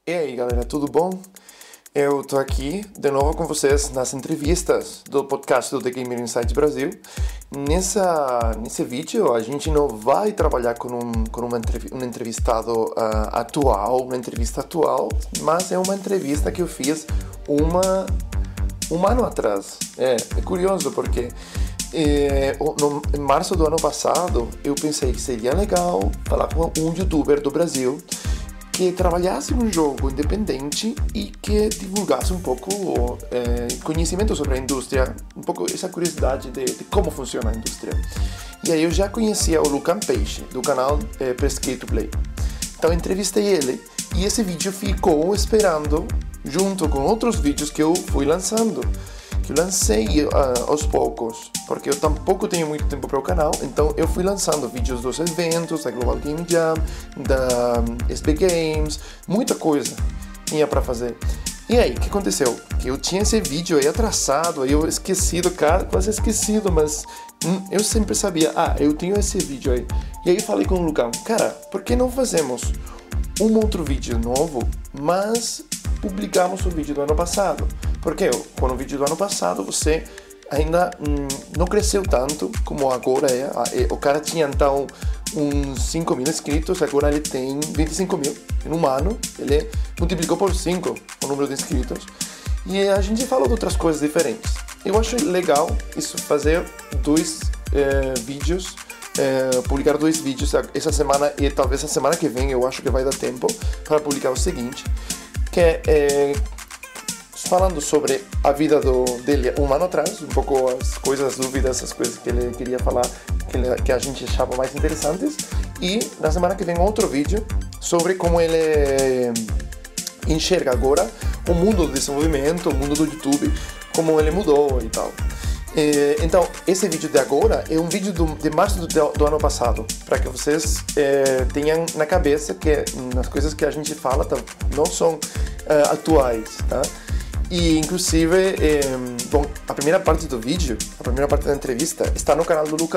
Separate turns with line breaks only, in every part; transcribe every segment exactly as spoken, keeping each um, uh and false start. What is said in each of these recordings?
E aí galera, tudo bom? Eu tô aqui de novo com vocês nas entrevistas do podcast do The Gamer Insights Brasil. Nessa, nesse vídeo a gente não vai trabalhar com um, com uma entrev- um entrevistado uh, atual, uma entrevista atual, mas é uma entrevista que eu fiz uma, um ano atrás. É, é curioso porque é, no, em março do ano passado eu pensei que seria legal falar com um youtuber do Brasil que trabalhasse num jogo independente e que divulgasse um pouco é, conhecimento sobre a indústria, um pouco essa curiosidade de, de como funciona a indústria. E aí eu já conhecia o Lucan Peixe, do canal é, Press K to Play. Então eu entrevistei ele e esse vídeo ficou esperando junto com outros vídeos que eu fui lançando, que eu lancei uh, aos poucos, porque eu tampouco tenho muito tempo para o canal, então eu fui lançando vídeos dos eventos, da Global Game Jam, da um, S B Games, muita coisa tinha para fazer. E aí, o que aconteceu? Que eu tinha esse vídeo aí atrasado, aí eu esquecido, cara, quase esquecido, mas hum, eu sempre sabia, ah, eu tenho esse vídeo aí. E aí falei com o Lucão, cara, por que não fazemos um outro vídeo novo, mas publicamos o vídeo do ano passado? Porque com o vídeo do ano passado você ainda hum, não cresceu tanto como agora é. O cara tinha então uns cinco mil inscritos, agora ele tem vinte e cinco mil. Em um ano ele multiplicou por cinco o número de inscritos. E a gente falou de outras coisas diferentes. Eu acho legal isso, fazer dois é, vídeos, é, publicar dois vídeos essa semana e talvez a semana que vem. Eu acho que vai dar tempo para publicar o seguinte, que é... é falando sobre a vida do, dele um ano atrás, um pouco as coisas, as dúvidas, as coisas que ele queria falar, que, ele, que a gente achava mais interessantes. E na semana que vem outro vídeo sobre como ele enxerga agora o mundo do desenvolvimento, o mundo do YouTube, como ele mudou e tal. E, então, esse vídeo de agora é um vídeo do, de março do, do ano passado, para que vocês é, tenham na cabeça que as coisas que a gente fala tá, não são é, atuais, tá? E, inclusive, eh, bom, a primeira parte do vídeo, a primeira parte da entrevista, está no canal do Lucão.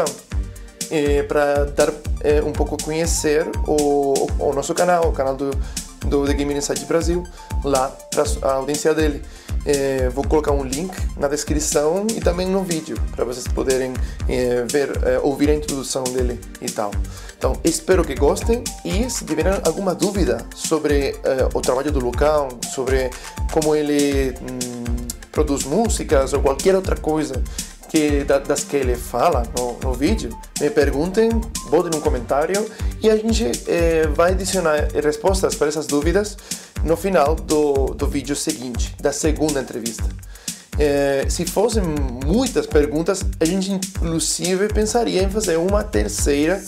Eh, para dar eh, um pouco a conhecer o, o, o nosso canal, o canal do, do The Gamer Insights Brasil, lá para a audiência dele. Eh, vou colocar um link na descrição e também no vídeo, para vocês poderem eh, ver, eh, ouvir a introdução dele e tal. Então, espero que gostem e se tiverem alguma dúvida sobre uh, o trabalho do Lucão, sobre como ele hum, produz músicas ou qualquer outra coisa que, das que ele fala no, no vídeo, me perguntem, botem um comentário e a gente eh, vai adicionar respostas para essas dúvidas no final do, do vídeo seguinte, da segunda entrevista. Eh, se fossem muitas perguntas, a gente inclusive pensaria em fazer uma terceira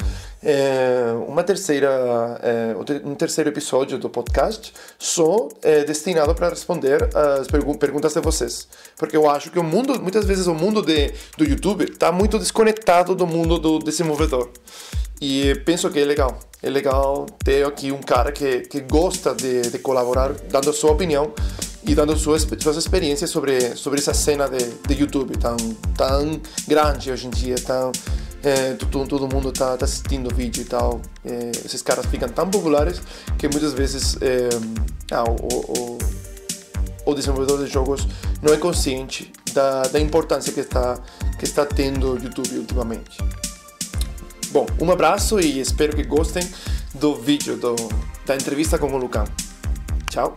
É, uma terceira, é, um terceiro episódio do podcast só é, destinado para responder as pergu- perguntas de vocês, porque eu acho que o mundo, muitas vezes o mundo de, do YouTube está muito desconectado do mundo do desenvolvedor e penso que é legal, é legal ter aqui um cara que, que gosta de, de colaborar, dando a sua opinião e dando suas, suas experiências sobre, sobre essa cena de, de YouTube tão, tão grande hoje em dia, tão É, todo, todo mundo tá, tá assistindo o vídeo e tal. É, esses caras ficam tão populares que muitas vezes é, ah, o, o, o desenvolvedor de jogos não é consciente da, da importância que está, que está tendo o YouTube ultimamente. Bom, um abraço e espero que gostem do vídeo do, da entrevista com o Lucão. Tchau!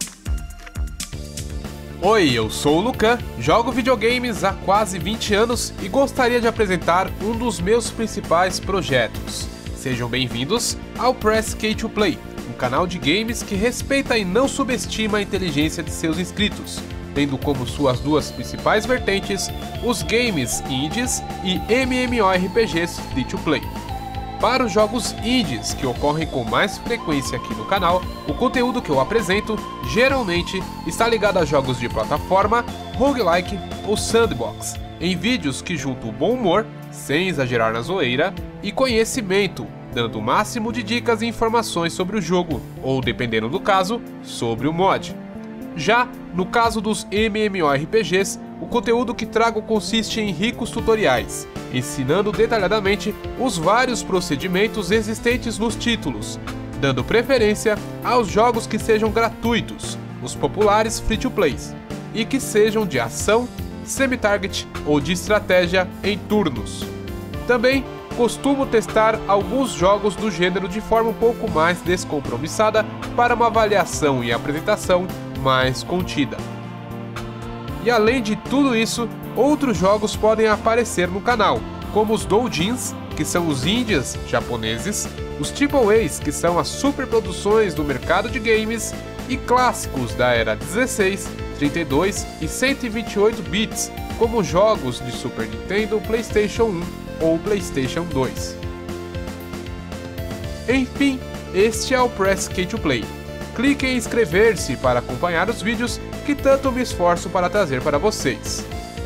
Oi, eu sou o Lucan, jogo videogames há quase vinte anos e gostaria de apresentar um dos meus principais projetos. Sejam bem-vindos ao Press K to Play, um canal de games que respeita e não subestima a inteligência de seus inscritos, tendo como suas duas principais vertentes os games indies e MMORPGs free to play. Para os jogos indies que ocorrem com mais frequência aqui no canal, o conteúdo que eu apresento geralmente está ligado a jogos de plataforma, roguelike ou sandbox, em vídeos que juntam bom humor, sem exagerar na zoeira, e conhecimento, dando o máximo de dicas e informações sobre o jogo, ou dependendo do caso, sobre o mod. Já no caso dos MMORPGs, o conteúdo que trago consiste em ricos tutoriais, ensinando detalhadamente os vários procedimentos existentes nos títulos, dando preferência aos jogos que sejam gratuitos, os populares free-to-plays, e que sejam de ação, semi-target ou de estratégia em turnos. Também costumo testar alguns jogos do gênero de forma um pouco mais descompromissada para uma avaliação e apresentação mais contida. E além de tudo isso, outros jogos podem aparecer no canal, como os doujins, que são os indies japoneses, os triple A's, que são as superproduções do mercado de games, e clássicos da era dezesseis, trinta e dois e cento e vinte e oito bits, como jogos de Super Nintendo, PlayStation um ou PlayStation dois. Enfim, este é o Press K to Play. Clique em inscrever-se para acompanhar os vídeos que tanto me esforço para trazer para vocês.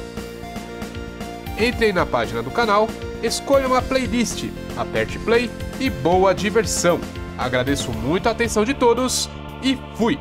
Entrem na página do canal, escolha uma playlist, aperte play e boa diversão. Agradeço muito a atenção de todos e fui!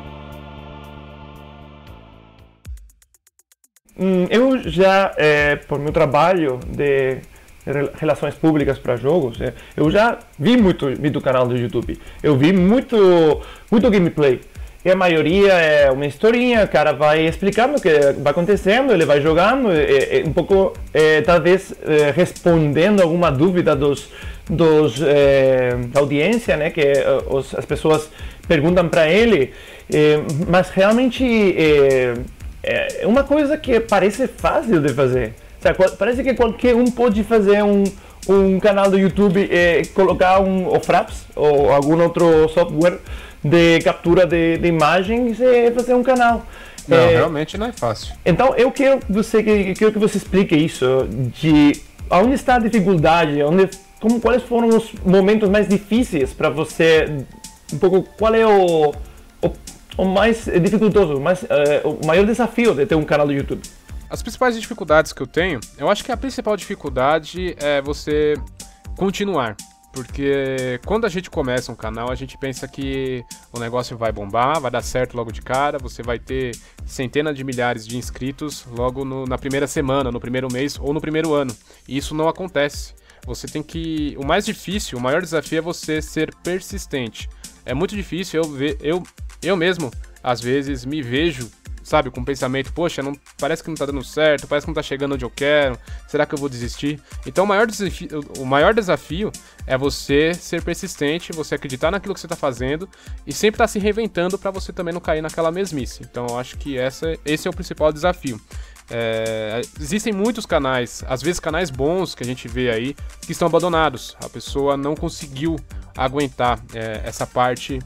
Eu já, é, por meu trabalho de relações públicas para jogos, é, eu já vi muito vídeo do canal do YouTube. Eu vi muito, muito gameplay. E a maioria é uma historinha, o cara vai explicando o que vai acontecendo, ele vai jogando, e, e um pouco, é, talvez, é, respondendo alguma dúvida dos, dos é, da audiência, né, que é, os, as pessoas perguntam para ele, é, mas realmente é, é uma coisa que parece fácil de fazer. Sabe, parece que qualquer um pode fazer um, um canal do YouTube e colocar um, o Fraps ou algum outro software de captura de, de imagens e fazer um canal.
Não,
é,
realmente não é fácil.
Então eu quero que você, quero que você explique isso, de onde está a dificuldade, onde, como, quais foram os momentos mais difíceis para você, um pouco, qual é o, o, o mais dificultoso, o, mais, uh, o maior desafio de ter um canal do YouTube?
As principais dificuldades que eu tenho, eu acho que a principal dificuldade é você continuar. Porque quando a gente começa um canal, a gente pensa que o negócio vai bombar, vai dar certo logo de cara, você vai ter centenas de milhares de inscritos logo no, na primeira semana, no primeiro mês ou no primeiro ano. E isso não acontece. Você tem que... O mais difícil, o maior desafio é você ser persistente. É muito difícil, eu, ve... eu, eu mesmo, às vezes, me vejo, sabe, com o pensamento, poxa, não, parece que não tá dando certo, parece que não tá chegando onde eu quero, será que eu vou desistir? Então o maior desafio, o maior desafio é você ser persistente, você acreditar naquilo que você tá fazendo e sempre estar tá se reinventando para você também não cair naquela mesmice. Então eu acho que essa, esse é o principal desafio. É, existem muitos canais, às vezes canais bons que a gente vê aí, que estão abandonados, a pessoa não conseguiu aguentar é, essa parte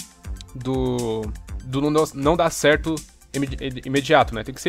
do, do não, não dar certo imediato, né? Tem que ser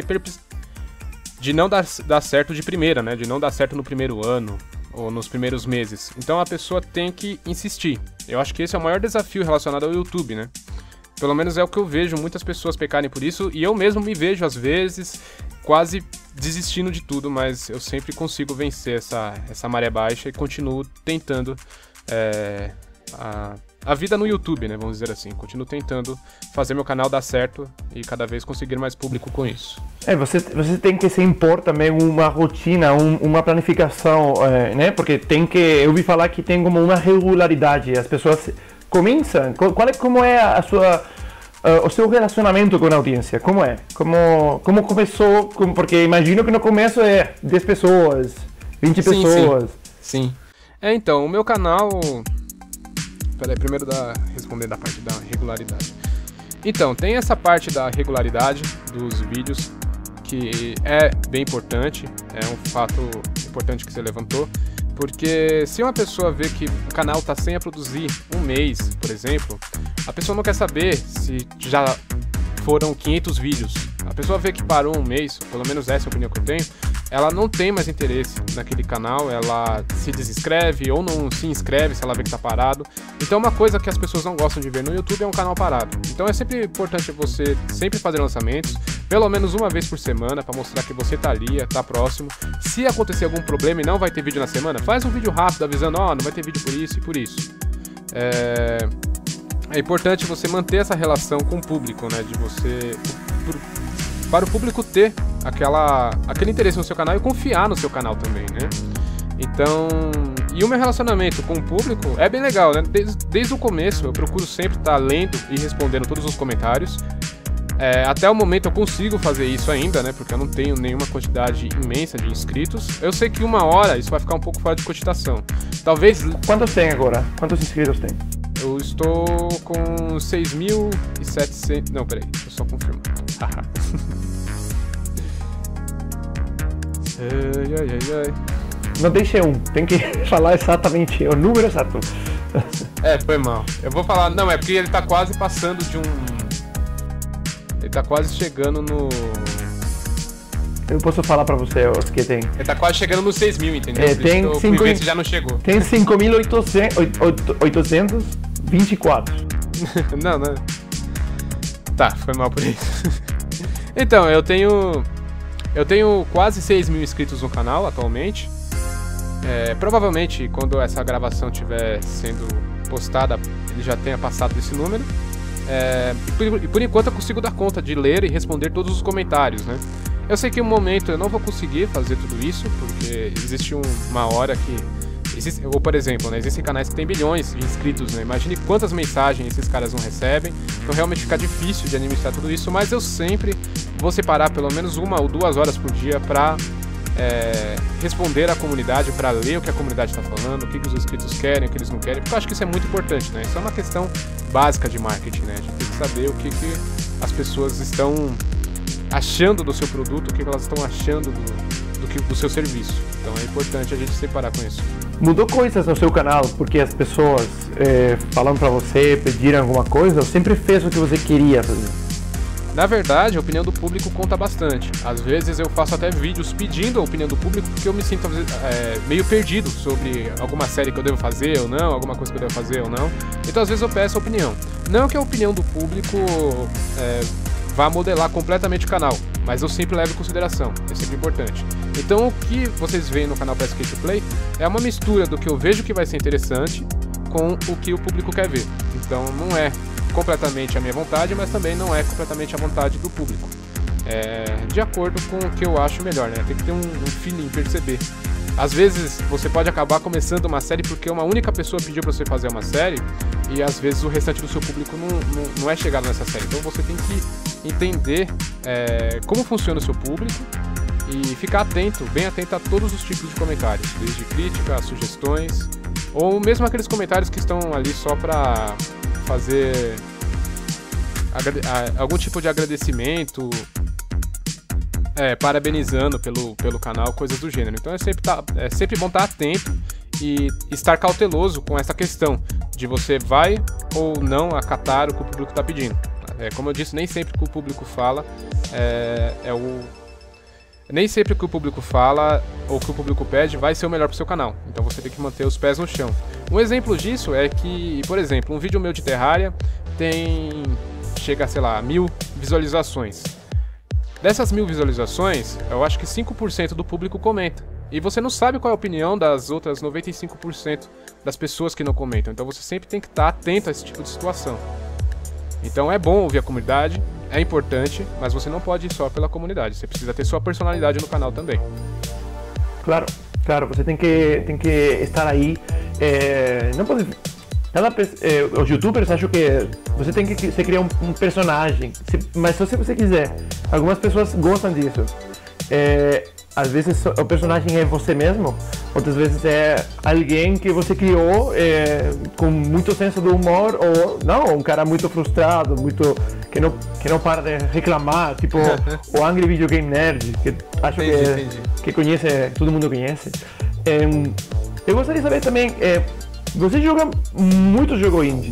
de não dar, dar certo de primeira, né? De não dar certo no primeiro ano ou nos primeiros meses. Então a pessoa tem que insistir. Eu acho que esse é o maior desafio relacionado ao YouTube, né? Pelo menos é o que eu vejo muitas pessoas pecarem por isso, e eu mesmo me vejo às vezes quase desistindo de tudo, mas eu sempre consigo vencer essa, essa maré baixa e continuo tentando é, a A vida no YouTube, né, vamos dizer assim. Continuo tentando fazer meu canal dar certo e cada vez conseguir mais público com isso.
É, você, você tem que se impor também uma rotina, um, uma planificação, é, né? Porque tem que, eu ouvi falar que tem como uma regularidade. As pessoas começam. Qual é, como é a sua, uh, o seu relacionamento com a audiência? Como é? Como, como começou? Como, porque imagino que no começo é dez pessoas, vinte
sim,
pessoas.
Sim, sim. É, então, o meu canal... Peraí, primeiro da, responder da parte da regularidade. Então, tem essa parte da regularidade dos vídeos, que é bem importante, é um fato importante que você levantou, porque se uma pessoa vê que o canal está sem a produzir um mês, por exemplo, a pessoa não quer saber se já foram quinhentos vídeos. A pessoa vê que parou um mês, pelo menos essa é a opinião que eu tenho, ela não tem mais interesse naquele canal, ela se desinscreve ou não se inscreve se ela vê que tá parado. Então uma coisa que as pessoas não gostam de ver no YouTube é um canal parado. Então é sempre importante você sempre fazer lançamentos, pelo menos uma vez por semana, para mostrar que você tá ali, tá próximo. Se acontecer algum problema e não vai ter vídeo na semana, faz um vídeo rápido avisando, ó, oh, não vai ter vídeo por isso e por isso. É... é importante você manter essa relação com o público, né, de você... para o público ter aquela, aquele interesse no seu canal e confiar no seu canal também, né? Então, E o meu relacionamento com o público é bem legal, né? Desde, desde o começo eu procuro sempre estar lendo e respondendo todos os comentários. É, até o momento eu consigo fazer isso ainda, né? Porque eu não tenho nenhuma quantidade imensa de inscritos. Eu sei que uma hora isso vai ficar um pouco fora de cogitação. Talvez...
Quantos tem agora? Quantos inscritos tem?
Eu estou com seis mil e setecentos... Não, peraí, deixa eu só confirmar. ai, ai, ai, ai.
Não deixe um, tem que falar exatamente o número exato.
É, foi mal. Eu vou falar... Não, é porque ele tá quase passando de um... Ele tá quase chegando no...
Eu posso falar pra você os que tem.
Ele tá quase chegando nos seis mil, entendeu?
É, tem
eu
cinco...
fui ver se já não chegou.
Tem cinco mil oitocentos e vinte e quatro.
Não, não. Tá, foi mal por isso. Então, eu tenho... Eu tenho quase seis mil inscritos no canal atualmente. É, provavelmente, quando essa gravação estiver sendo postada, ele já tenha passado desse número. É, e, por, e por enquanto eu consigo dar conta de ler e responder todos os comentários, né? Eu sei que em um momento eu não vou conseguir fazer tudo isso, porque existe um, uma hora que... Existe, ou por exemplo, né, existem canais que têm bilhões de inscritos, né? Imagine quantas mensagens esses caras não recebem. Então realmente fica difícil de administrar tudo isso, mas eu sempre vou separar pelo menos uma ou duas horas por dia pra é, responder à comunidade, pra ler o que a comunidade está falando, o que, que os inscritos querem, o que eles não querem, porque eu acho que isso é muito importante, né? Isso é uma questão básica de marketing, né? A gente tem que saber o que, que as pessoas estão achando do seu produto, o que, que elas estão achando do, do, que, do seu serviço. Então é importante a gente separar com isso.
Mudou coisas no seu canal porque as pessoas é, falando pra você, pediram alguma coisa, ou sempre fez o que você queria fazer?
Na verdade, a opinião do público conta bastante. Às vezes eu faço até vídeos pedindo a opinião do público porque eu me sinto é, meio perdido sobre alguma série que eu devo fazer ou não, alguma coisa que eu devo fazer ou não. Então às vezes eu peço a opinião. Não que a opinião do público é, vá modelar completamente o canal, mas eu sempre levo em consideração, é sempre importante. Então o que vocês veem no canal Press K to Play é uma mistura do que eu vejo que vai ser interessante com o que o público quer ver. Então não é completamente a minha vontade, mas também não é completamente a vontade do público. É de acordo com o que eu acho melhor, né? Tem que ter um, um feeling, perceber. Às vezes você pode acabar começando uma série porque uma única pessoa pediu pra você fazer uma série e às vezes o restante do seu público não, não, não é chegado nessa série. Então você tem que entender é, como funciona o seu público e ficar atento, bem atento a todos os tipos de comentários, desde crítica, sugestões, ou mesmo aqueles comentários que estão ali só pra fazer algum tipo de agradecimento, é, parabenizando pelo, pelo canal, coisas do gênero. Então é sempre, tá, é sempre bom estar atento e estar cauteloso com essa questão de você vai ou não acatar o que o público está pedindo. É, como eu disse, nem sempre o que o público fala é, é o... Nem sempre o que o público fala ou o que o público pede vai ser o melhor para o seu canal. Então você tem que manter os pés no chão. Um exemplo disso é que, por exemplo, um vídeo meu de Terraria tem... chega a, sei lá, mil visualizações. Dessas mil visualizações, eu acho que cinco por cento do público comenta. E você não sabe qual é a opinião das outras noventa e cinco por cento das pessoas que não comentam. Então você sempre tem que estar atento a esse tipo de situação. Então é bom ouvir a comunidade, é importante, mas você não pode ir só pela comunidade. Você precisa ter sua personalidade no canal também.
Claro, claro, você tem que, tem que estar aí. É, não pode... Cada, é, os youtubers acham que você tem que você criar um, um personagem, se, mas se você quiser, algumas pessoas gostam disso. É, às vezes o personagem é você mesmo, outras vezes é alguém que você criou é, com muito senso do humor, ou não, um cara muito frustrado, muito que não, que não para de reclamar, tipo o Angry Video Game Nerd, que acho
entendi,
que,
entendi.
que conhece, todo mundo conhece. É, eu gostaria de saber também, é, você joga muito jogo indie.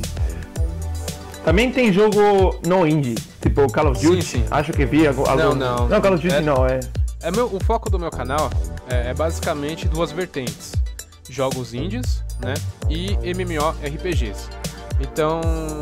Também tem jogo não indie, tipo Call of Duty.
Sim, sim.
Acho que vi algo.
Não, não.
Não, Call of Duty
é,
não, é.
é meu, o foco do meu canal é, é basicamente duas vertentes: jogos indies, né? E MMORPGs. Então,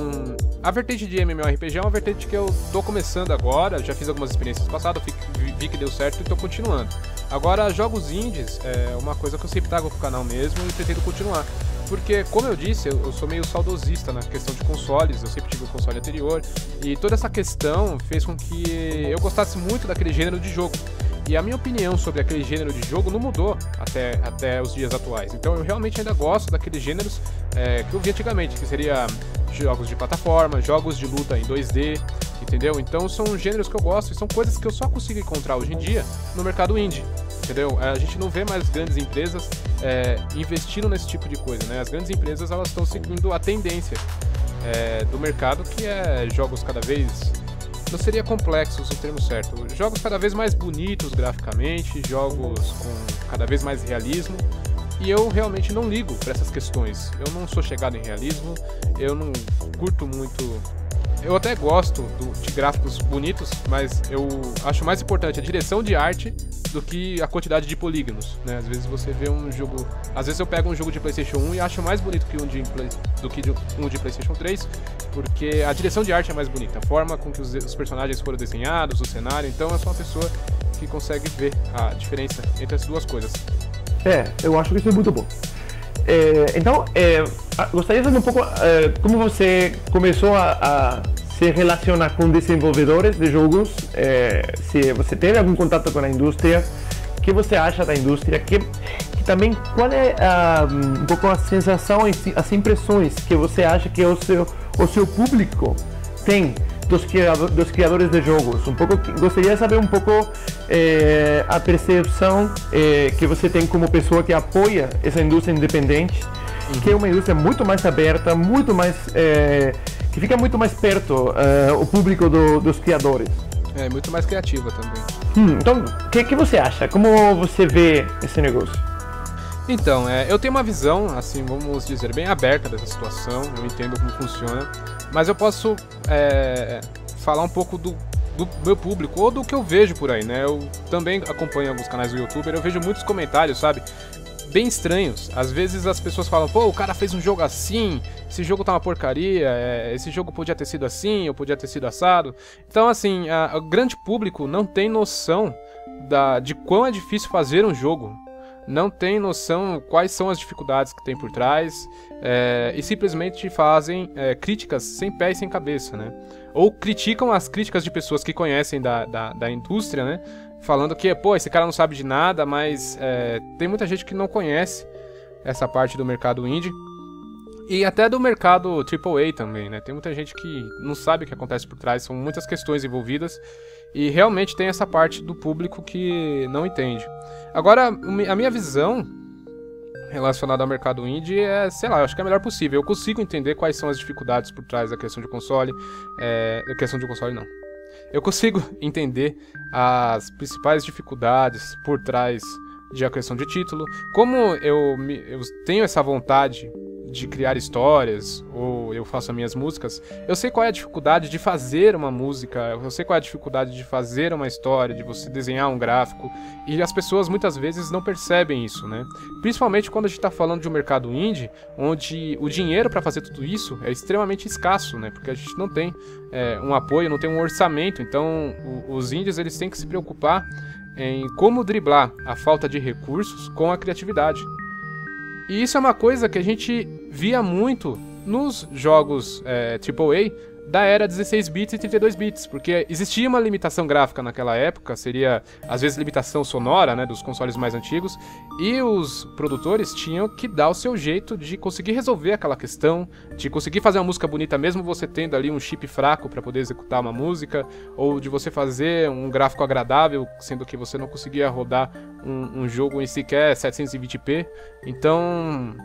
a vertente de MMORPG é uma vertente que eu tô começando agora, já fiz algumas experiências passadas, vi, vi que deu certo e tô continuando. Agora, jogos indies é uma coisa que eu sempre trago pro canal mesmo e pretendo continuar. Porque, como eu disse, eu, eu sou meio saudosista na questão de consoles, eu sempre tive o console anterior, e toda essa questão fez com que eu gostasse muito daquele gênero de jogo. E a minha opinião sobre aquele gênero de jogo não mudou até, até os dias atuais. Então eu realmente ainda gosto daqueles gêneros é, que eu vi antigamente, que seria jogos de plataforma, jogos de luta em dois D, entendeu? Então são gêneros que eu gosto e são coisas que eu só consigo encontrar hoje em dia no mercado indie, entendeu? A gente não vê mais grandes empresas é, investindo nesse tipo de coisa, né? As grandes empresas, elas estão seguindo a tendência é, do mercado, que é jogos cada vez... não seria complexos o termo certo, jogos cada vez mais bonitos graficamente, jogos com cada vez mais realismo, e eu realmente não ligo para essas questões. Eu não sou chegado em realismo, eu não curto muito... Eu até gosto do, de gráficos bonitos, mas eu acho mais importante a direção de arte do que a quantidade de polígonos, né? Às vezes você vê um jogo... Às vezes eu pego um jogo de PlayStation um e acho mais bonito que um de, do que um de PlayStation três, porque a direção de arte é mais bonita, a forma com que os, os personagens foram desenhados, o cenário. Então eu sou uma pessoa que consegue ver a diferença entre as duas coisas.
É, eu acho que isso é muito bom. É, então, é, gostaria de saber um pouco é, como você começou a, a se relacionar com desenvolvedores de jogos, é, se você teve algum contato com a indústria, o que você acha da indústria, que, que também qual é a, um pouco a sensação, as impressões que você acha que o seu, o seu público tem dos, criador, dos criadores de jogos. Um pouco, gostaria de saber um pouco é, a percepção é, que você tem como pessoa que apoia essa indústria independente, uhum. que é uma indústria muito mais aberta, muito mais é, que fica muito mais perto é, o público do, dos criadores.
É, muito mais criativa também.
Hum, então, o que, que você acha? Como você vê esse negócio?
Então, é, eu tenho uma visão, assim, vamos dizer, bem aberta dessa situação, eu entendo como funciona, mas eu posso é, falar um pouco do, do meu público, ou do que eu vejo por aí, né? Eu também acompanho alguns canais do YouTube, eu vejo muitos comentários, sabe? Bem estranhos. Às vezes as pessoas falam, pô, o cara fez um jogo assim, esse jogo tá uma porcaria, é, esse jogo podia ter sido assim, ou podia ter sido assado. Então, assim, a, o grande público não tem noção da, de quão é difícil fazer um jogo. Não tem noção quais são as dificuldades que tem por trás, é, e simplesmente fazem é, críticas sem pé e sem cabeça, né? Ou criticam as críticas de pessoas que conhecem da, da, da indústria, né? Falando que, pô, esse cara não sabe de nada, mas é, tem muita gente que não conhece essa parte do mercado indie. E até do mercado triplo A também, né? Tem muita gente que não sabe o que acontece por trás, são muitas questões envolvidas. E realmente tem essa parte do público que não entende. Agora, a minha visão relacionada ao mercado indie é, sei lá, eu acho que é a melhor possível. Eu consigo entender quais são as dificuldades por trás da questão de console. É, da questão de console, não. Eu consigo entender as principais dificuldades por trás de a questão de título. Como eu, me, eu tenho essa vontade de criar histórias, ou eu faço as minhas músicas, eu sei qual é a dificuldade de fazer uma música, eu sei qual é a dificuldade de fazer uma história, de você desenhar um gráfico, e as pessoas muitas vezes não percebem isso, né? Principalmente quando a gente está falando de um mercado indie, onde o dinheiro para fazer tudo isso é extremamente escasso, né? Porque a gente não tem é, um apoio, não tem um orçamento, então o, os indies eles têm que se preocupar em como driblar a falta de recursos com a criatividade. E isso é uma coisa que a gente via muito nos jogos é, triplo A da era dezesseis bits e trinta e dois bits, porque existia uma limitação gráfica naquela época, seria às vezes limitação sonora, né, dos consoles mais antigos, e os produtores tinham que dar o seu jeito de conseguir resolver aquela questão, de conseguir fazer uma música bonita mesmo você tendo ali um chip fraco para poder executar uma música, ou de você fazer um gráfico agradável, sendo que você não conseguia rodar um, um jogo em sequer setecentos e vinte p. Então,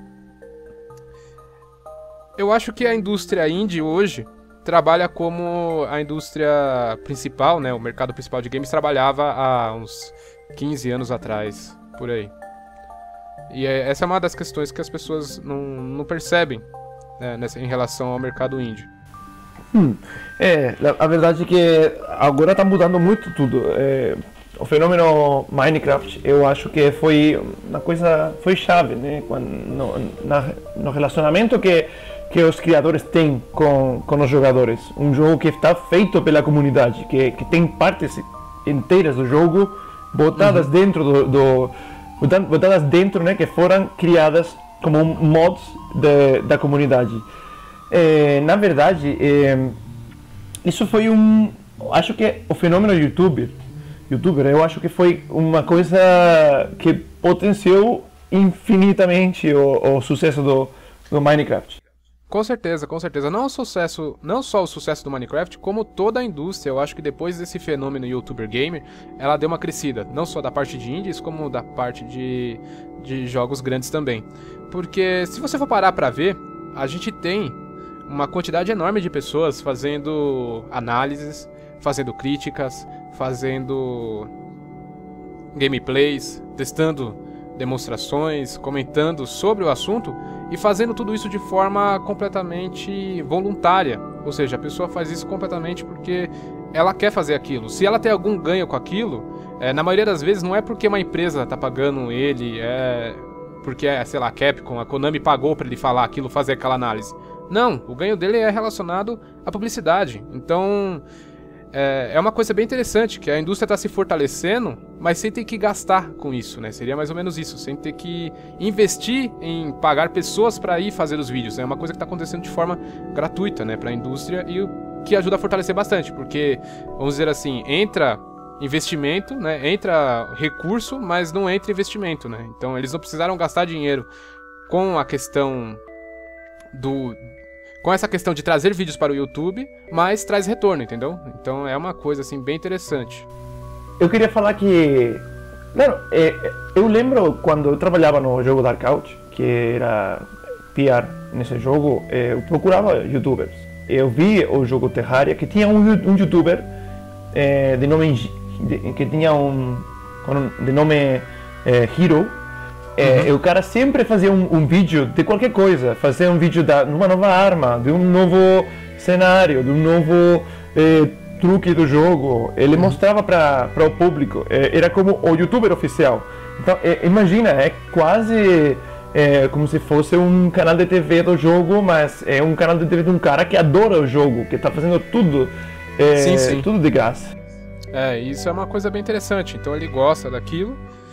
eu acho que a indústria indie hoje trabalha como a indústria principal, né, o mercado principal de games trabalhava há uns quinze anos atrás, por aí. E é, essa é uma das questões que as pessoas não, não percebem, né, nessa, em relação ao mercado indie.
Hum, é, a verdade é que agora está mudando muito tudo. É, o fenômeno Minecraft, eu acho que foi uma coisa, foi chave, né, quando, no, na, no relacionamento que que os criadores têm com, com os jogadores. Um jogo que está feito pela comunidade, que, que tem partes inteiras do jogo botadas uhum. dentro do, do botadas dentro, né, que foram criadas como mods de, da comunidade. É, na verdade, é, isso foi um, acho que o fenômeno do YouTube youtuber, eu acho que foi uma coisa que potenciou infinitamente o, o sucesso do, do Minecraft.
Com certeza, com certeza. Não o sucesso, não só o sucesso do Minecraft, como toda a indústria. Eu acho que depois desse fenômeno youtuber gamer, ela deu uma crescida, não só da parte de indies, como da parte de, de jogos grandes também. Porque se você for parar pra ver, a gente tem uma quantidade enorme de pessoas fazendo análises, fazendo críticas, fazendo gameplays, testando demonstrações, comentando sobre o assunto e fazendo tudo isso de forma completamente voluntária. Ou seja, a pessoa faz isso completamente porque ela quer fazer aquilo. Se ela tem algum ganho com aquilo, é, na maioria das vezes não é porque uma empresa está pagando ele, é porque, é, sei lá, a Capcom, a Konami pagou para ele falar aquilo, fazer aquela análise. Não, o ganho dele é relacionado à publicidade. Então, é, é uma coisa bem interessante, que a indústria está se fortalecendo, mas sem ter que gastar com isso, né? Seria mais ou menos isso, sem ter que investir em pagar pessoas para ir fazer os vídeos. É uma coisa que está acontecendo de forma gratuita, né, para a indústria, e o que ajuda a fortalecer bastante, porque, vamos dizer assim, entra investimento, né, entra recurso, mas não entra investimento, né? Então eles não precisaram gastar dinheiro com a questão do... com essa questão de trazer vídeos para o YouTube, mas traz retorno, entendeu? Então é uma coisa assim bem interessante.
Eu queria falar que... Não, é, eu lembro quando eu trabalhava no jogo Darkout, que era P R nesse jogo, eu procurava youtubers. Eu vi o jogo Terraria, que tinha um, um youtuber é, de nome... De, que tinha um... de nome é, Hero. É, uhum. O cara sempre fazia um, um vídeo de qualquer coisa, fazia um vídeo de uma nova arma, de um novo cenário, de um novo é, truque do jogo. Ele uhum. mostrava para o público, é, era como o youtuber oficial. Então, é, imagina, é quase é, como se fosse um canal de T V do jogo, mas é um canal de T V de um cara que adora o jogo, que está fazendo tudo, é, sim, sim. tudo de graça.
É, isso é uma coisa bem interessante, então ele gosta daquilo.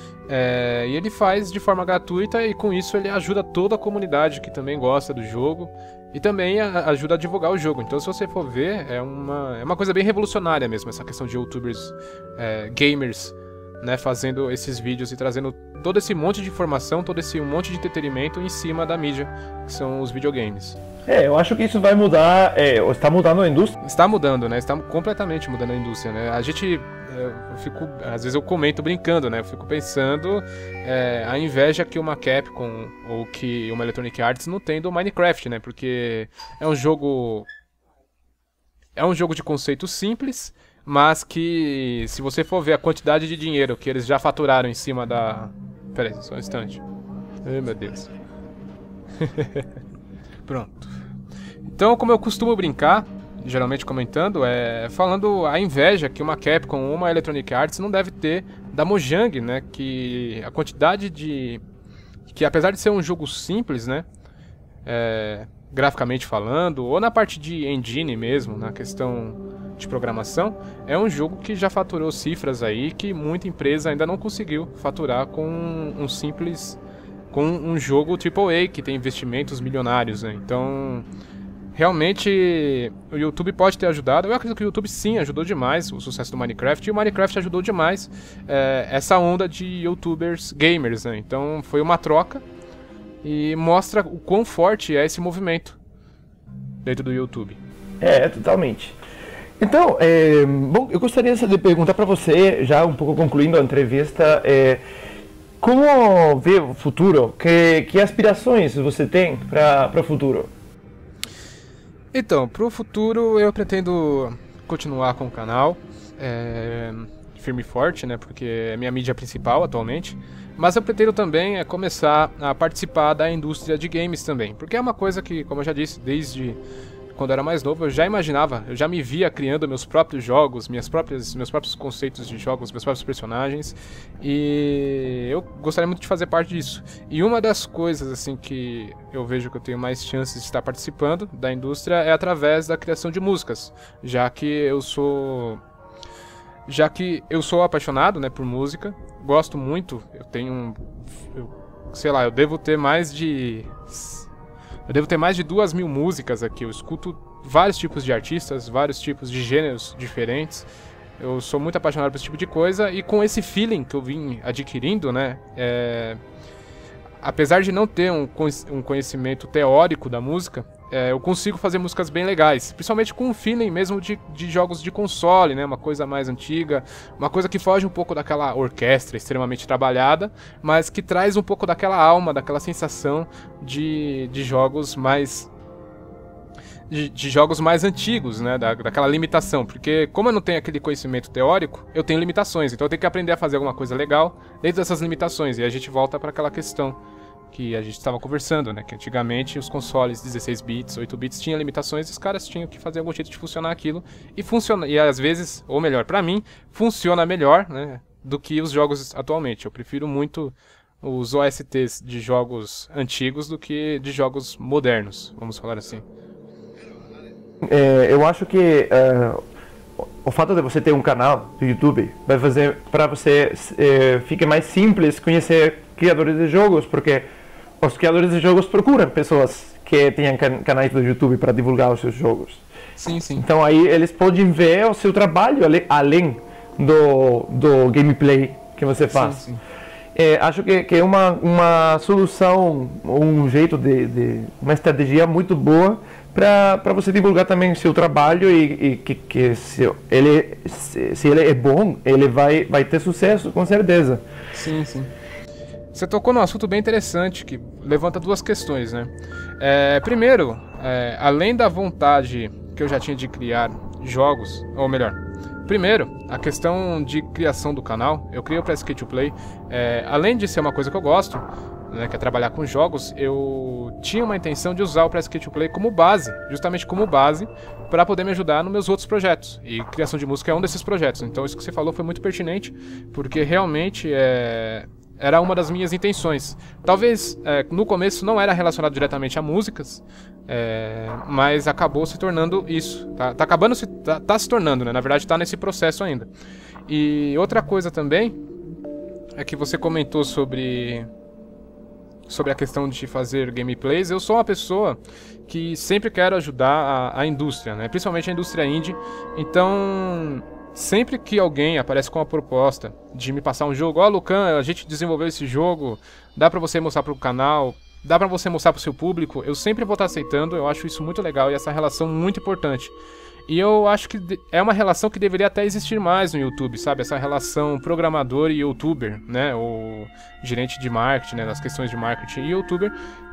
É, e ele faz de forma gratuita e com isso ele ajuda toda a comunidade que também gosta do jogo e também a, ajuda a divulgar o jogo. Então se você for ver, é uma, é uma coisa bem revolucionária mesmo, essa questão de youtubers, é, gamers, né, fazendo esses vídeos e trazendo todo esse monte de informação, todo esse monte de entretenimento em cima da mídia, que são os videogames.
É, eu acho que isso vai mudar, é, está mudando a indústria.
Está mudando, né? Está completamente mudando a indústria, né? A gente, eu fico, às vezes eu comento brincando, né? Eu fico pensando é, a inveja que uma Capcom ou que uma Electronic Arts não tem do Minecraft, né? Porque é um jogo, é um jogo de conceito simples, mas que se você for ver a quantidade de dinheiro que eles já faturaram em cima da... Pera aí, só um instante. Ai, meu Deus. Pronto. Então, como eu costumo brincar, geralmente comentando, é falando a inveja que uma Capcom ou uma Electronic Arts não deve ter da Mojang, né? Que a quantidade de... que apesar de ser um jogo simples, né? É, graficamente falando, ou na parte de engine mesmo, na questão de programação, é um jogo que já faturou cifras aí que muita empresa ainda não conseguiu faturar com um simples... com um jogo triplo A que tem investimentos milionários, né? Então, realmente, o YouTube pode ter ajudado. Eu acredito que o YouTube sim ajudou demais o sucesso do Minecraft, e o Minecraft ajudou demais é, essa onda de YouTubers gamers, né? Então, foi uma troca e mostra o quão forte é esse movimento dentro do YouTube.
É, totalmente. Então, é, bom, eu gostaria de perguntar para você, já um pouco concluindo a entrevista, é, como vê o futuro? Que, que aspirações você tem para o futuro?
Então, para o futuro eu pretendo continuar com o canal, é, firme e forte, né? Porque é a minha mídia principal atualmente. Mas eu pretendo também é, começar a participar da indústria de games também. Porque é uma coisa que, como eu já disse, desde quando eu era mais novo, eu já imaginava, eu já me via criando meus próprios jogos, minhas próprias, meus próprios conceitos de jogos, meus próprios personagens, e eu gostaria muito de fazer parte disso. E uma das coisas assim que eu vejo que eu tenho mais chances de estar participando da indústria é através da criação de músicas, já que eu sou já que eu sou apaixonado, né, por música, gosto muito, eu tenho, eu, sei lá, eu devo ter mais de Eu devo ter mais de duas mil músicas aqui. Eu escuto vários tipos de artistas, vários tipos de gêneros diferentes. Eu sou muito apaixonado por esse tipo de coisa e com esse feeling que eu vim adquirindo, né, é... apesar de não ter um conhecimento teórico da música, é, eu consigo fazer músicas bem legais, principalmente com um feeling mesmo de, de jogos de console, né? Uma coisa mais antiga, uma coisa que foge um pouco daquela orquestra extremamente trabalhada, mas que traz um pouco daquela alma, daquela sensação de, de jogos mais... De, de jogos mais antigos, né, da, daquela limitação, porque como eu não tenho aquele conhecimento teórico, eu tenho limitações, então eu tenho que aprender a fazer alguma coisa legal dentro dessas limitações, e a gente volta para aquela questão que a gente estava conversando, né, que antigamente os consoles dezesseis bits, oito bits tinham limitações e os caras tinham que fazer algum jeito de funcionar aquilo, e funciona, e às vezes, ou melhor, para mim, funciona melhor, né, do que os jogos atualmente. Eu prefiro muito os O S Ts de jogos antigos do que de jogos modernos, vamos falar assim.
É, eu acho que uh, o fato de você ter um canal do YouTube vai fazer para você é, fique mais simples conhecer criadores de jogos, porque os criadores de jogos procuram pessoas que tenham can canais do YouTube para divulgar os seus jogos.
Sim, sim.
Então aí eles podem ver o seu trabalho além do, do gameplay que você faz. Sim, sim. É, acho que, que é uma, uma solução, um jeito de, de uma estratégia muito boa para você divulgar também o seu trabalho e, e que, que se, ele, se, se ele é bom, ele vai, vai ter sucesso, com certeza.
Sim, sim. Você tocou num assunto bem interessante que levanta duas questões, né? É, primeiro, é, além da vontade que eu já tinha de criar jogos, ou melhor, primeiro, a questão de criação do canal, eu criei o Press K to Play, é, além de ser uma coisa que eu gosto, né, que é trabalhar com jogos, eu tinha uma intenção de usar o Press K to Play como base, justamente como base, para poder me ajudar nos meus outros projetos. E criação de música é um desses projetos. Então isso que você falou foi muito pertinente, porque realmente é, era uma das minhas intenções. Talvez é, no começo não era relacionado diretamente a músicas, é, mas acabou se tornando isso. Tá, tá acabando se, tá, tá se tornando, né? Na verdade está nesse processo ainda. E outra coisa também é que você comentou sobre sobre a questão de fazer gameplays. Eu sou uma pessoa que sempre quero ajudar a, a indústria, né? Principalmente a indústria indie. Então, sempre que alguém aparece com uma proposta de me passar um jogo, ó, oh, Lucan, a gente desenvolveu esse jogo, dá pra você mostrar pro canal, dá pra você mostrar pro seu público, eu sempre vou estar aceitando. Eu acho isso muito legal e essa relação muito importante. E eu acho que é uma relação que deveria até existir mais no YouTube, sabe? Essa relação programador e youtuber, né? Ou gerente de marketing, né? Nas questões de marketing e youtuber,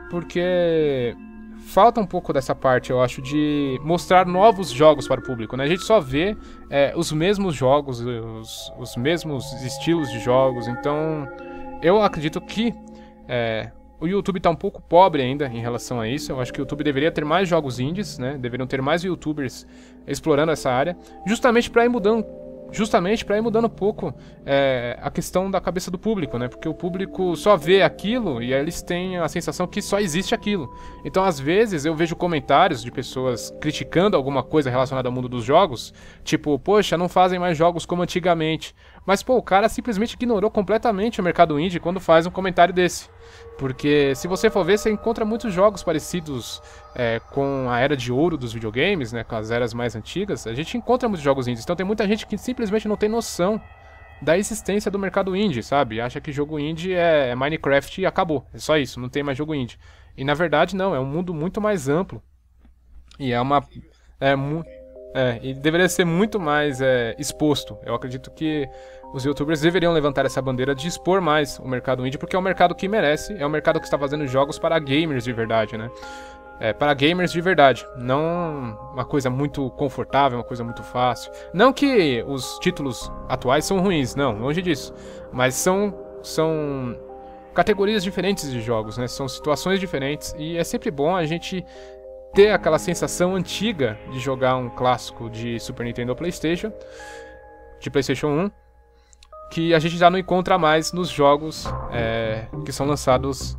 porque falta um pouco dessa parte, eu acho, de mostrar novos jogos para o público, né? A gente só vê é, os mesmos jogos, os, os mesmos estilos de jogos, então eu acredito que é, o YouTube está um pouco pobre ainda em relação a isso. Eu acho que o YouTube deveria ter mais jogos indies, né? Deveriam ter mais youtubers explorando essa área, justamente para ir mudando, justamente para ir mudando um pouco é, a questão da cabeça do público, né? Porque o público só vê aquilo e aí eles têm a sensação que só existe aquilo. Então, às vezes, eu vejo comentários de pessoas criticando alguma coisa relacionada ao mundo dos jogos, tipo, poxa, não fazem mais jogos como antigamente. Mas, pô, o cara simplesmente ignorou completamente o mercado indie quando faz um comentário desse. Porque se você for ver, você encontra muitos jogos parecidos é, com a era de ouro dos videogames, né, com as eras mais antigas. A gente encontra muitos jogos indies, então tem muita gente que simplesmente não tem noção da existência do mercado indie, sabe? Acha que jogo indie é Minecraft e acabou, é só isso, não tem mais jogo indie. E na verdade não, é um mundo muito mais amplo. E é uma... É, mu é, e deveria ser muito mais é, exposto. Eu acredito que os youtubers deveriam levantar essa bandeira de expor mais o mercado indie, porque é um mercado que merece, é um mercado que está fazendo jogos para gamers de verdade, né? É, para gamers de verdade, não uma coisa muito confortável, uma coisa muito fácil. Não que os títulos atuais são ruins, não, longe disso. Mas são, são categorias diferentes de jogos, né? São situações diferentes e é sempre bom a gente ter aquela sensação antiga de jogar um clássico de Super Nintendo ou PlayStation, de PlayStation um, que a gente já não encontra mais nos jogos é, que são lançados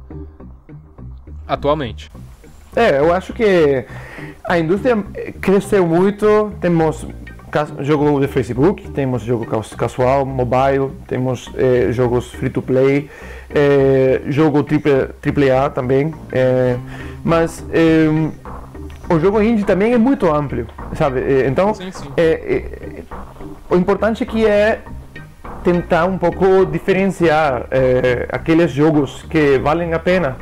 atualmente.
É, eu acho que a indústria cresceu muito. Temos jogo de Facebook, temos jogo casual, mobile, temos eh, jogos free to play, eh, jogo triple A também, eh, mas eh, o jogo indie também é muito amplo, sabe? Então,
sim, sim.
Eh, eh, o importante aqui é tentar um pouco diferenciar é, aqueles jogos que valem a pena.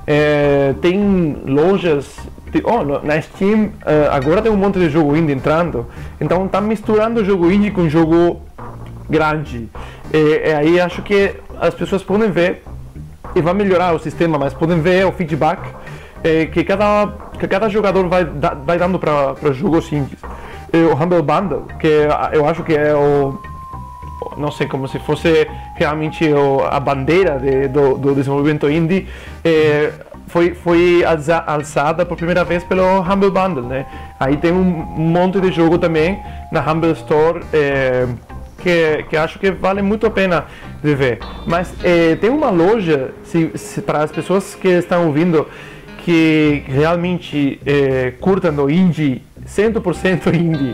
É, tem lojas, oh, na Steam agora tem um monte de jogo indie entrando, então tá misturando jogo indie com jogo grande. E, e aí acho que as pessoas podem ver, e vai melhorar o sistema, mas podem ver o feedback é, que, cada, que cada jogador vai, da, vai dando para jogos indies. E o Humble Bundle, que eu acho que é o, não sei, como se fosse realmente o, a bandeira de, do, do desenvolvimento indie, é, foi, foi alza, alçada por primeira vez pelo Humble Bundle, né? Aí tem um monte de jogo também na Humble Store, é, que, que acho que vale muito a pena de ver. Mas é, tem uma loja, se, se, para as pessoas que estão ouvindo, que realmente é, curtam do indie, cem por cento indie,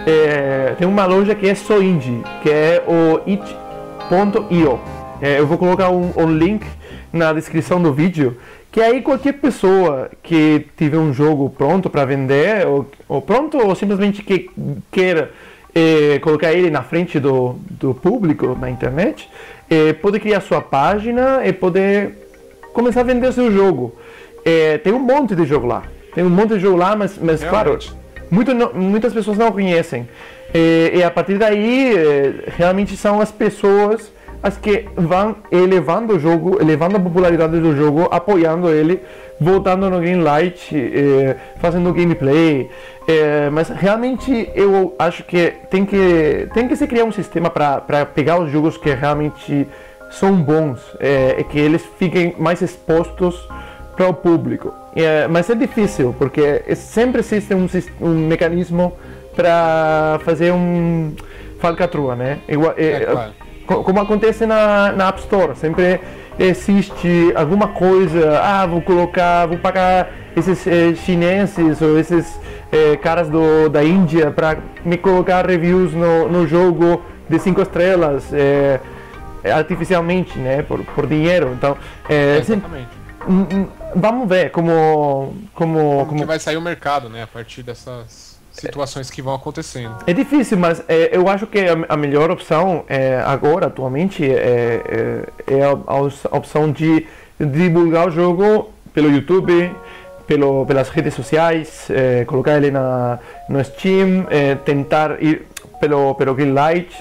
é, tem uma loja que é só indie, que é o it ponto io. É, eu vou colocar um, um link na descrição do vídeo, que aí qualquer pessoa que tiver um jogo pronto para vender, ou, ou pronto, ou simplesmente que queira é, colocar ele na frente do, do público na internet, é, pode criar sua página e poder começar a vender seu jogo. É, tem um monte de jogo lá, tem um monte de jogo lá, mas, mas claro, muito, não, muitas pessoas não conhecem. E, e a partir daí, realmente são as pessoas as que vão elevando o jogo, elevando a popularidade do jogo, apoiando ele, voltando no Greenlight, eh, fazendo gameplay. Eh, mas realmente eu acho que tem que, tem que se criar um sistema para pegar os jogos que realmente são bons, eh, e que eles fiquem mais expostos para o público. Eh, mas é difícil, porque sempre existe um, um mecanismo para fazer um falcatrua, né? Igual, eh,
é, claro.
Como acontece na, na App Store, sempre existe alguma coisa, ah, vou colocar, vou pagar esses eh, chineses ou esses eh, caras do, da Índia para me colocar reviews no, no jogo de cinco estrelas, eh, artificialmente, né, por, por dinheiro. Então, eh,
é, exatamente.
Assim, vamos ver como, como,
como,
como
que vai sair o mercado, né, a partir dessas situações que vão acontecendo.
É difícil, mas é, eu acho que a, a melhor opção é, agora, atualmente, é, é, é a, a opção de divulgar o jogo pelo YouTube, pelo, pelas redes sociais, é, colocar ele na, no Steam, é, tentar ir pelo, pelo Greenlight,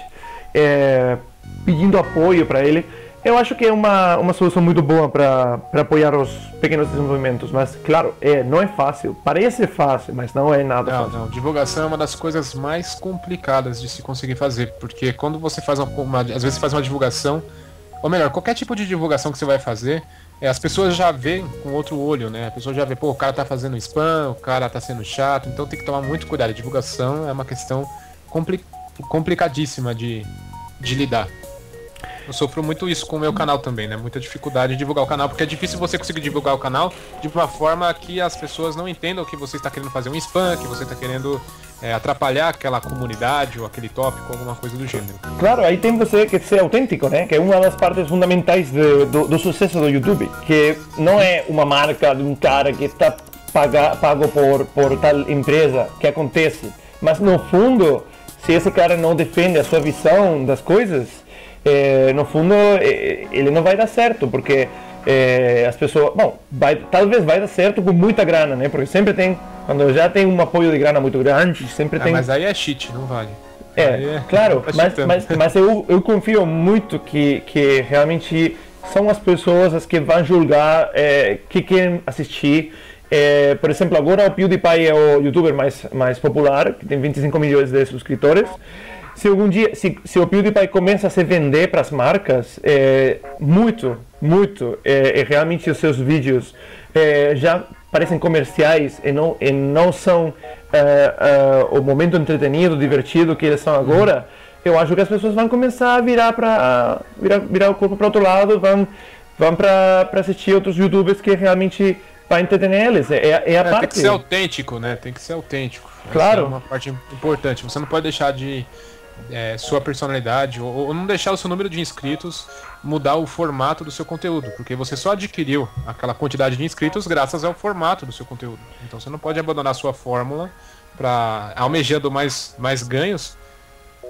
é, pedindo apoio para ele. Eu acho que é uma, uma solução muito boa para apoiar os pequenos desenvolvimentos, mas claro, é, não é fácil. Parece fácil, mas não é nada
não,
fácil.
Não, divulgação é uma das coisas mais complicadas de se conseguir fazer, porque quando você faz uma, uma às vezes faz uma divulgação, ou melhor, qualquer tipo de divulgação que você vai fazer, é, as pessoas já veem com outro olho, né? A pessoa já vê, pô, o cara tá fazendo spam, o cara tá sendo chato, então tem que tomar muito cuidado. A divulgação é uma questão compli complicadíssima de, de lidar. Eu sofro muito isso com o meu canal também, né? Muita dificuldade de divulgar o canal, porque é difícil você conseguir divulgar o canal de uma forma que as pessoas não entendam que você está querendo fazer um spam, que você está querendo é, atrapalhar aquela comunidade ou aquele tópico, alguma coisa do gênero.
Claro, aí tem você que ser autêntico, né? Que é uma das partes fundamentais de, do, do sucesso do YouTube, que não é uma marca de um cara que está pago por, por tal empresa que acontece, mas no fundo, se esse cara não defende a sua visão das coisas, É, no fundo é, ele não vai dar certo, porque é, as pessoas, bom, vai, talvez vai dar certo com muita grana, né? Porque sempre tem, quando já tem um apoio de grana muito grande, sempre
ah,
tem...
Mas aí é cheat, não vale.
É, é claro, tá mas, mas, mas eu, eu confio muito que, que realmente são as pessoas as que vão julgar, é, que querem assistir. É, por exemplo, agora o PewDiePie é o youtuber mais, mais popular, que tem vinte e cinco milhões de subscritores. Se algum dia, se, se o PewDiePie começa a se vender para as marcas, é, muito, muito, é, e realmente os seus vídeos é, já parecem comerciais e não, e não são é, é, o momento entretenido, divertido que eles são agora, eu acho que as pessoas vão começar a virar para virar, virar o corpo para outro lado, vão, vão para assistir outros youtubers que realmente vai entretener eles. É, é a
é,
parte.
Tem que ser autêntico, né? Tem que ser autêntico.
Claro.
Essa é uma parte importante. Você não pode deixar de É, sua personalidade ou, ou não deixar o seu número de inscritos mudar o formato do seu conteúdo, porque você só adquiriu aquela quantidade de inscritos graças ao formato do seu conteúdo. Então você não pode abandonar a sua fórmula para almejando mais, mais ganhos,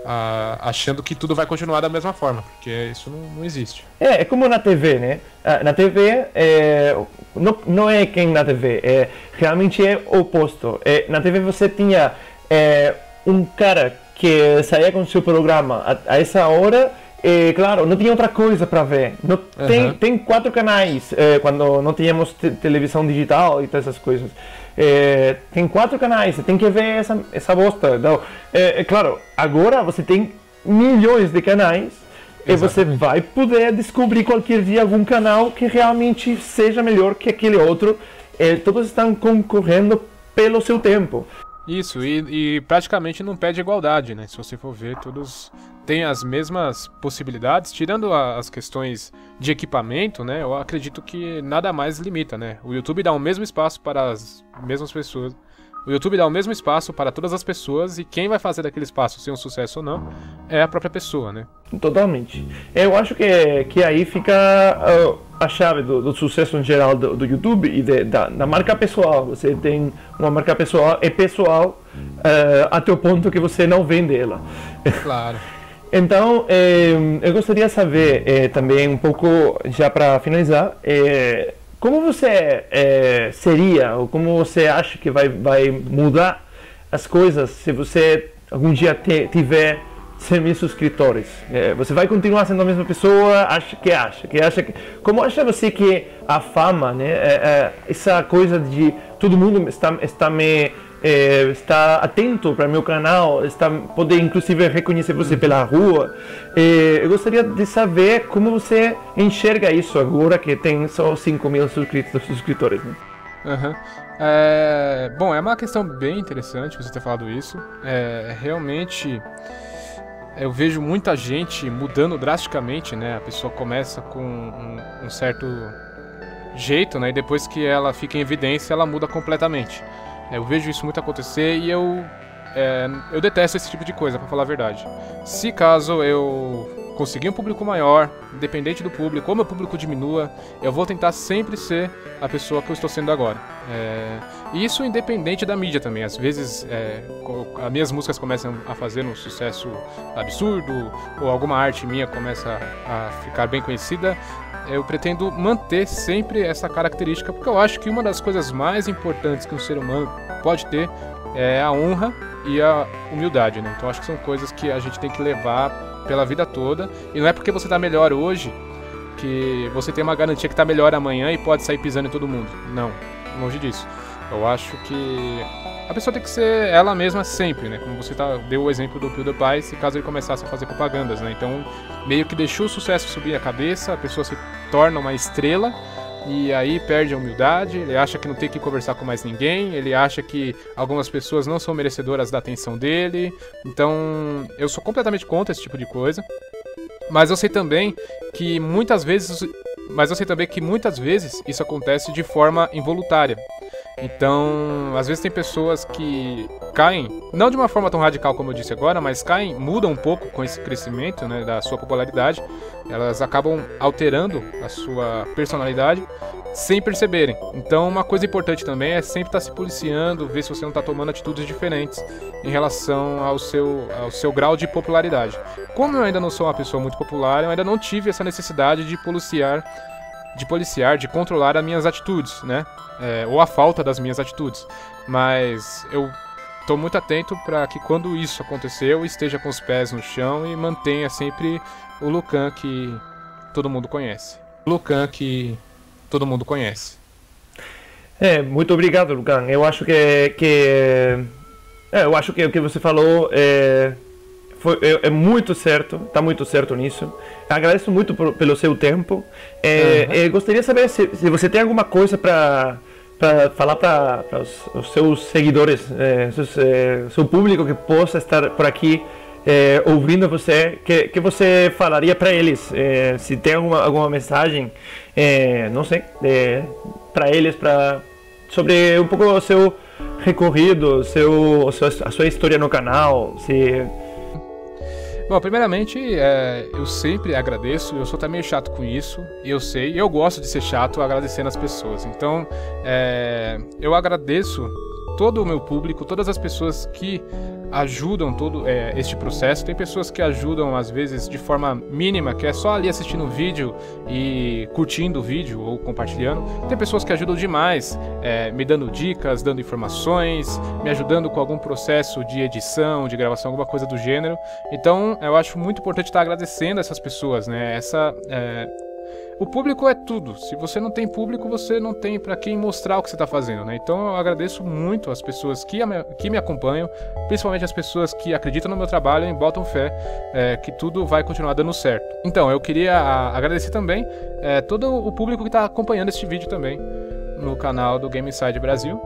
a, achando que tudo vai continuar da mesma forma, porque isso não, não existe.
É, é como na T V, né? Na T V, é, não, não é quem na T V, é, realmente é o oposto. É, na T V você tinha é, um cara que saía com o seu programa a, a essa hora, e claro, não tinha outra coisa para ver. Não, uhum. tem, tem quatro canais, é, quando não tínhamos te, televisão digital e todas essas coisas. É, tem quatro canais, você tem que ver essa, essa bosta. Então, é, é claro, agora você tem milhões de canais. Exatamente. E você vai poder descobrir qualquer dia algum canal que realmente seja melhor que aquele outro. E todos estão concorrendo pelo seu tempo.
Isso, e, e praticamente não pede igualdade, né? Se você for ver, todos têm as mesmas possibilidades, tirando a, as questões de equipamento, né? Eu acredito que nada mais limita, né? O YouTube dá o mesmo espaço para as mesmas pessoas. O YouTube dá o mesmo espaço para todas as pessoas, e quem vai fazer daquele espaço ser um sucesso ou não é a própria pessoa, né?
Totalmente. Eu acho que, que aí fica uh, a chave do, do sucesso em geral do, do YouTube e de, da, da marca pessoal. Você tem uma marca pessoal, é pessoal uh, até o ponto que você não vende ela.
Claro.
Então, eh, eu gostaria de saber eh, também um pouco, já para finalizar, eh, como você é, seria, ou como você acha que vai, vai mudar as coisas se você algum dia te, tiver cem mil subscritores? É, você vai continuar sendo a mesma pessoa? Acha que acha? Que acha que, como acha você que a fama, né, é, é, essa coisa de todo mundo está, está me É, está atento para meu canal, está poder inclusive reconhecer você pela rua. É, eu gostaria de saber como você enxerga isso agora que tem só cinco mil subscritores, né?
Uhum. É, bom, é uma questão bem interessante você ter falado isso. É, realmente eu vejo muita gente mudando drasticamente, né? A pessoa começa com um, um certo jeito, né? E depois que ela fica em evidência, ela muda completamente. Eu vejo isso muito acontecer e eu, é, eu detesto esse tipo de coisa, pra falar a verdade. Se caso eu conseguir um público maior, independente do público, ou meu público diminua, eu vou tentar sempre ser a pessoa que eu estou sendo agora. É, e isso independente da mídia também. Às vezes é, as minhas músicas começam a fazer um sucesso absurdo, ou alguma arte minha começa a ficar bem conhecida. Eu pretendo manter sempre essa característica, porque eu acho que uma das coisas mais importantes que um ser humano pode ter é a honra e a humildade, né? Então acho que são coisas que a gente tem que levar pela vida toda, e não é porque você tá melhor hoje que você tem uma garantia que tá melhor amanhã e pode sair pisando em todo mundo. Não, longe disso. Eu acho que a pessoa tem que ser ela mesma sempre, né? Como você tá, deu o exemplo do PewDiePie, se caso ele começasse a fazer propagandas, né? Então, meio que deixou o sucesso subir a cabeça, a pessoa se torna uma estrela e aí perde a humildade, ele acha que não tem que conversar com mais ninguém, ele acha que algumas pessoas não são merecedoras da atenção dele. Então, eu sou completamente contra esse tipo de coisa. Mas eu sei também que muitas vezes, mas eu sei também que muitas vezes isso acontece de forma involuntária. Então, às vezes tem pessoas que caem, não de uma forma tão radical como eu disse agora, mas caem, mudam um pouco com esse crescimento, né, da sua popularidade. Elas acabam alterando a sua personalidade sem perceberem. Então, uma coisa importante também é sempre estar se policiando, ver se você não está tomando atitudes diferentes em relação ao seu, ao seu grau de popularidade. Como eu ainda não sou uma pessoa muito popular, eu ainda não tive essa necessidade de policiar, de policiar, de controlar as minhas atitudes, né? É, ou a falta das minhas atitudes. Mas eu estou muito atento para que quando isso acontecer, eu esteja com os pés no chão e mantenha sempre o Lucan que todo mundo conhece. O Lucan que todo mundo conhece.
É, muito obrigado, Lucan. Eu acho que, que é, eu acho que o que você falou é, foi, é, é muito certo, está muito certo nisso. Agradeço muito por, pelo seu tempo. É, uhum. Eu gostaria de saber se, se você tem alguma coisa para para falar para os, os seus seguidores, é, seus, é, seu público que possa estar por aqui é, ouvindo você, que, que você falaria para eles, é, se tem alguma, alguma mensagem, é, não sei, é, para eles, pra, sobre um pouco o seu recorrido, seu, a sua história no canal, se...
Bom, primeiramente, é, eu sempre agradeço, eu sou até meio chato com isso, eu sei, eu gosto de ser chato agradecendo as pessoas. Então, é, eu agradeço todo o meu público, todas as pessoas que ajudam todo é, este processo. Tem pessoas que ajudam às vezes de forma mínima, que é só ali assistindo o vídeo e curtindo o vídeo ou compartilhando. Tem pessoas que ajudam demais, é, me dando dicas, dando informações, me ajudando com algum processo de edição, de gravação, alguma coisa do gênero. Então eu acho muito importante estar agradecendo essas pessoas, né? Essa é... O público é tudo. Se você não tem público, você não tem para quem mostrar o que você está fazendo, né? Então eu agradeço muito as pessoas que, que me acompanham, principalmente as pessoas que acreditam no meu trabalho e botam fé é, que tudo vai continuar dando certo. Então eu queria agradecer também é, todo o público que está acompanhando este vídeo também no canal do Game Inside Brasil,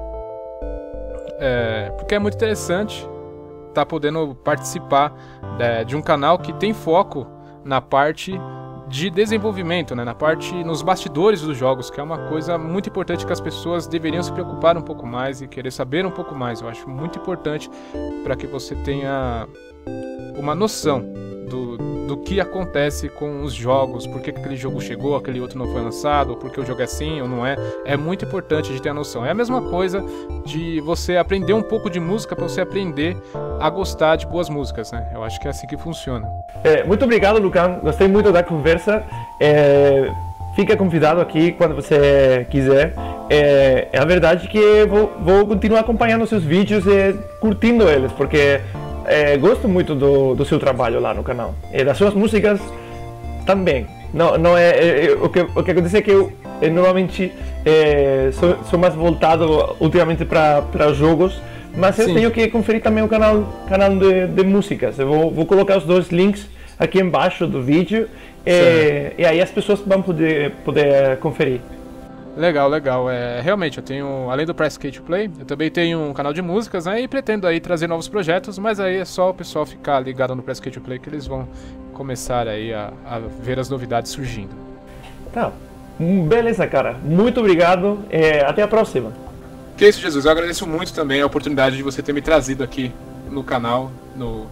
é, porque é muito interessante estar tá podendo participar é, de um canal que tem foco na parte de desenvolvimento, né, na parte, nos bastidores dos jogos, que é uma coisa muito importante que as pessoas deveriam se preocupar um pouco mais e querer saber um pouco mais. Eu acho muito importante para que você tenha uma noção do, do que acontece com os jogos, por que aquele jogo chegou, aquele outro não foi lançado, ou por que o jogo é assim ou não é. É muito importante de ter a noção. É a mesma coisa de você aprender um pouco de música para você aprender a gostar de boas músicas, né? Eu acho que é assim que funciona.
É, muito obrigado, Lucão. Gostei muito da conversa. É, fica convidado aqui quando você quiser. É, é a verdade que vou, vou continuar acompanhando seus vídeos e curtindo eles, porque é, gosto muito do, do seu trabalho lá no canal. E das suas músicas também. Não, não é, é, é o, que, o que acontece é que eu, eu normalmente é, sou, sou mais voltado ultimamente para jogos, mas eu Sim. tenho que conferir também o canal, canal de, de músicas. Eu vou, vou colocar os dois links aqui embaixo do vídeo e, e aí as pessoas vão poder, poder conferir.
Legal, legal. É, realmente, eu tenho, além do Press K to Play, eu também tenho um canal de músicas, né, e pretendo aí trazer novos projetos, mas aí é só o pessoal ficar ligado no Press K to Play que eles vão começar aí a, a ver as novidades surgindo.
Tá, beleza, cara. Muito obrigado e até a próxima.
Que isso, Jesus. Eu agradeço muito também a oportunidade de você ter me trazido aqui no canal, no...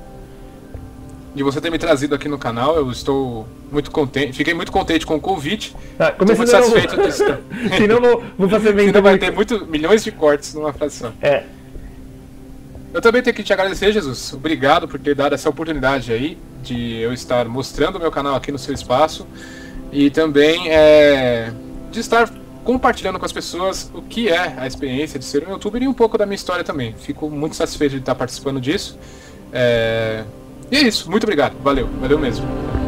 de você ter me trazido aqui no canal. Eu estou muito contente, fiquei muito contente com o convite.
Tá,
estou muito satisfeito disso.
Senão vou, vou fazer bem.
Senão vai ter muito, milhões de cortes numa fração.
É.
Eu também tenho que te agradecer, Jesus. Obrigado por ter dado essa oportunidade aí de eu estar mostrando o meu canal aqui no seu espaço e também é, de estar compartilhando com as pessoas o que é a experiência de ser um youtuber e um pouco da minha história também. Fico muito satisfeito de estar participando disso. É... E é isso, muito obrigado, valeu, valeu mesmo.